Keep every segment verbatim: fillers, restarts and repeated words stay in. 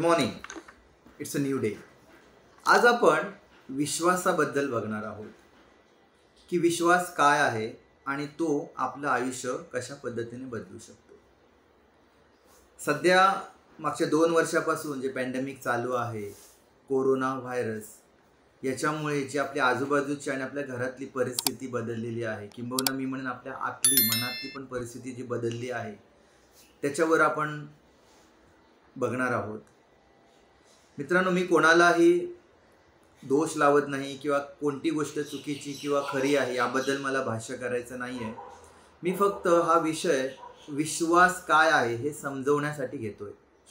Morning. It's a new day. आज आपण विश्वासाबद्दल बघणार आहोत की विश्वास काय आहे आणि तो आपलं आयुष्य कशा पद्धतीने बदलू शकतो. सध्या मागच्या दोन वर्षापासून जे पॅन्डेमिक चालू आहे, कोरोना व्हायरस, याच्यामुळे जी आपल्या आजूबाजूची आणि आपल्या घरातली परिस्थिती बदललेली आहे, किंबहुना मी म्हणेन आपल्या आतली मनातली पण परिस्थिती जी बदलली आहे, त्याच्यावर आपण बघणार आहोत. मित्रांनो, मी कोणालाही दोष लावत नाही किंवा कोणती गोष्ट चुकीची किंवा खरी आहे याबद्दल मला भाष्य करायचं नाही आहे. मी फक्त हा विषय विश्वास काय आहे हे समजवण्यासाठी घेतोय.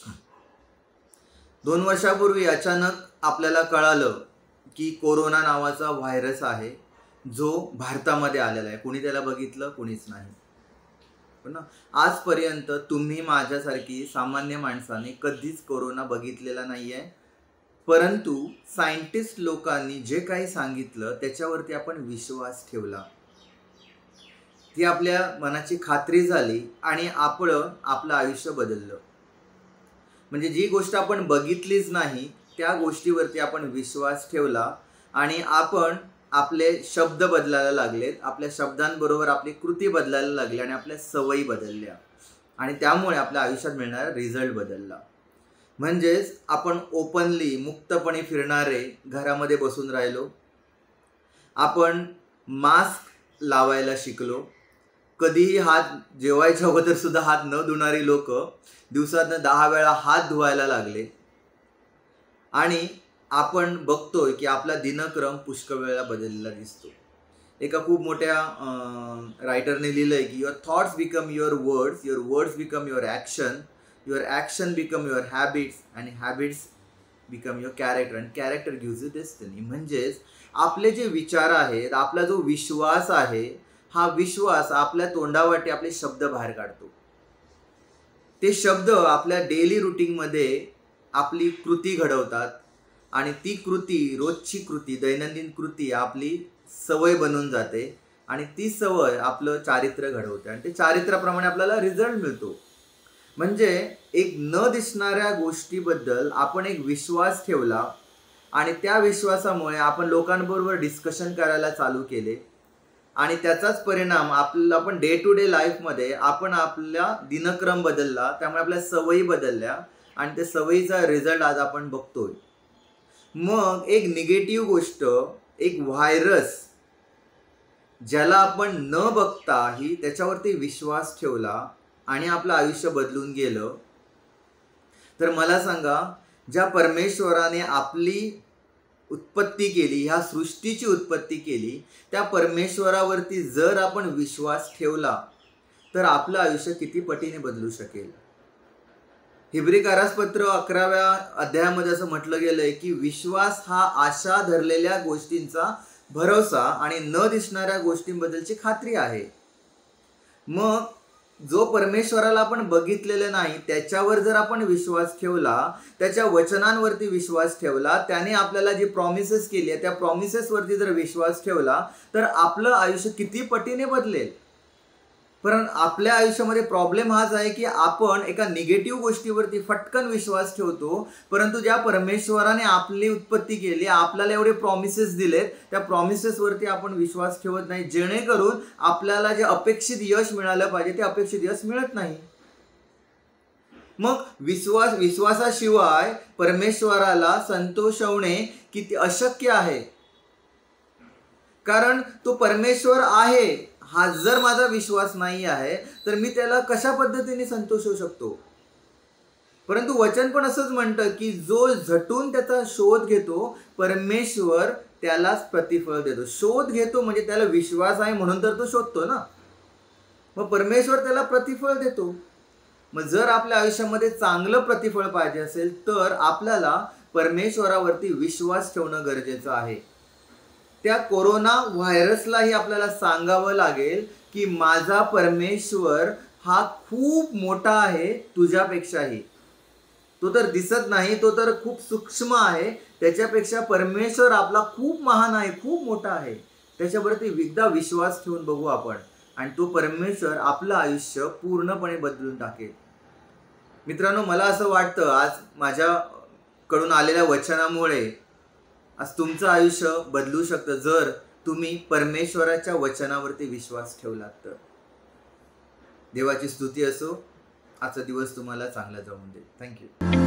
दोन वर्षापूर्वी अचानक आपल्याला कळालं की कोरोना नावाचा व्हायरस आहे जो भारतामध्ये आलेला आहे. कोणी त्याला बघितलं? कोणीच नाही. पण आजपर्यंत तुम्ही माझ्यासारखी सामान्य माणसाने कधीच कोरोना बघितलेला नाही आहे, परंतु सायंटिस्ट लोकांनी जे काही सांगितलं त्याच्यावरती आपण विश्वास ठेवला. ती आपल्या मनाची खात्री झाली आणि आपण आपलं आयुष्य बदललं. म्हणजे जी गोष्ट आपण बघितलीच नाही त्या गोष्टीवरती आपण विश्वास ठेवला आणि आपण आपले शब्द बदलायला लागलेत. आपल्या शब्दांबरोबर आपली कृती बदलायला लागली आणि आपल्या सवयी बदलल्या आणि त्यामुळे आपल्या आयुष्यात मिळणारा रिझल्ट बदलला. म्हणजेच आपण ओपनली मुक्तपणे फिरणारे घरामध्ये बसून राहिलो. आपण मास्क लावायला शिकलो. कधीही हात जेवायच्या अगोदर सुद्धा हात न धुणारी लोक दिवसातनं दहा वेळा हात धुवायला लागले. आणि आपण बघतोय की आपला दिनक्रम पुष्कळ वेळा बदललेला दिसतो. एका खूप मोठ्या रायटरने लिहिलं आहे की your thoughts become your words, your words become your action, your action become your habits आणि habits become your character and character gives you destiny. म्हणजेच आपले जे विचार आहेत, आपला जो विश्वास आहे, हा विश्वास आपल्या तोंडावाटे आपले शब्द बाहेर काढतो. ते शब्द आपल्या डेली रुटीनमध्ये आपली कृती घडवतात आणि ती कृती, रोजची कृती, दैनंदिन कृती आपली सवय बनून जाते आणि ती सवय आपलं चारित्र्य घडवते आणि ते चारित्र्याप्रमाणे आपल्याला रिझल्ट मिळतो. म्हणजे एक न दिसणाऱ्या गोष्टीबद्दल आपण एक विश्वास ठेवला आणि त्या विश्वासामुळे आपण लोकांबरोबर डिस्कशन करायला चालू केले आणि त्याचाच परिणाम आपल्याला आपण डे टू डे लाईफमध्ये आपण आपला दिनक्रम बदलला, त्यामुळे आपल्या सवयी बदलल्या आणि त्या सवयीचा रिझल्ट आज आपण बघतोय. मग एक निगेटिव्ह गोष्ट, एक व्हायरस, ज्याला आपण न बघताही त्याच्यावरती विश्वास ठेवला आणि आपलं आयुष्य बदलून गेलं. तर मला सांगा, ज्या परमेश्वराने आपली उत्पत्ती केली, ह्या सृष्टीची उत्पत्ती केली, त्या परमेश्वरावरती जर आपण विश्वास ठेवला तर आपलं आयुष्य किती पटीने बदलू शकेल. हिब्री कारासपत्र अकराव्या अध्यायामध्ये असं म्हटलं गेलंय की विश्वास हा आशा धरलेल्या गोष्टींचा भरोसा आणि न दिसणाऱ्या गोष्टींबद्दलची खात्री आहे. मग जो परमेश्वराला आपण बघितलेलं नाही त्याच्यावर जर आपण विश्वास ठेवला, त्याच्या वचनांवरती विश्वास ठेवला, त्याने आपल्याला जी प्रॉमिसेस केली आहे त्या प्रॉमिसेसवरती जर विश्वास ठेवला तर आपलं आयुष्य किती पटीने बदलेल. पण आपल्या आयुष्यामध्ये प्रॉब्लेम हाच आहे की आपण एका निगेटिव्ह गोष्टीवरती फटकन विश्वास ठेवतो, परंतु ज्या परमेश्वराने आपली उत्पत्ती केली, आपल्याला एवढे प्रॉमिसेस दिलेत, त्या प्रॉमिसेसवरती आपण विश्वास ठेवत नाही, जेणेकरून आपल्याला जे अपेक्षित यश मिळालं पाहिजे ते अपेक्षित यश मिळत नाही. मग विश्वास विश्वासाशिवाय परमेश्वराला संतोषवणे किती अशक्य आहे. कारण तो परमेश्वर आहे, हा जर माझा विश्वास नाही आहे तर मी त्याला कशा पद्धतीने संतोषवू शकतो. परंतु वचन पण असंच म्हणतं की जो झटून त्याचा शोध घेतो परमेश्वर त्यालाच प्रतिफळ देतो. शोध घेतो म्हणजे त्याला विश्वास आहे म्हणून तर तो शोधतो ना, मग परमेश्वर त्याला प्रतिफळ देतो. मग जर आपल्या आयुष्यामध्ये चांगलं प्रतिफळ पाहिजे असेल तर आपल्याला परमेश्वरावरती विश्वास ठेवणं गरजेचं आहे. त्या कोरोना व्हायरसलाही आपल्याला सांगावं लागेल की माझा परमेश्वर हा खूप मोठा आहे तुझ्यापेक्षाही. तो तर दिसत नाही, तो तर खूप सूक्ष्म आहे, त्याच्यापेक्षा परमेश्वर आपला खूप महान आहे, खूप मोठा आहे. त्याच्यावरती एकदा विश्वास ठेवून बघू आपण आणि तो परमेश्वर आपलं आयुष्य पूर्णपणे बदलून टाकेल. मित्रांनो, मला असं वाटतं आज माझ्या कडून आलेल्या वचनामुळे आज तुमचं आयुष्य बदलू शकतं जर तुम्ही परमेश्वराच्या वचनावरती विश्वास ठेवलात तर. देवाची स्तुती असो. आजचा दिवस तुम्हाला चांगला जाऊन दे. थँक्यू.